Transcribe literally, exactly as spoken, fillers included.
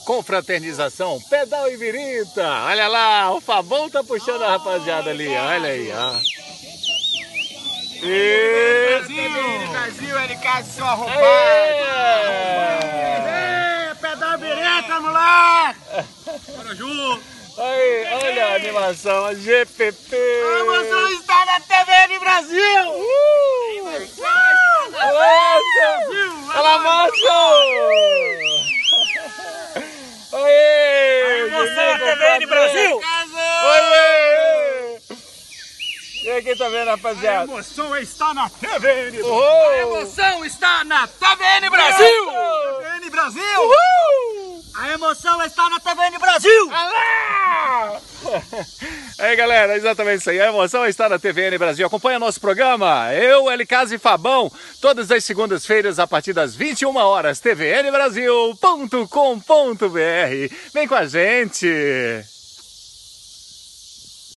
confraternização, Pedal e Birita. Olha lá, o Fabão tá puxando a rapaziada ali, olha aí, ó. E... Brasil, Brasil, L K, seu arrombado. É. Pedal e Birita, moleque. Bora junto. Aí, olha a animação, a G P P. A emoção está na T V N Brasil. Uh! Brasil. Ela mostrou! Aê! A emoção na T V N Brasil. Aê! E aí, quem tá vendo, A rapaziada? emoção está na T V N. Uhul! A emoção está na T V N Brasil. T V N Brasil. Uhul! A emoção está na T V N Brasil. Alá! Aí, galera, exatamente isso aí. A emoção está na T V N Brasil. Acompanha nosso programa. Eu, L K e Fabão, todas as segundas-feiras a partir das vinte e uma horas, T V N Brasil ponto com ponto B R. Vem com a gente!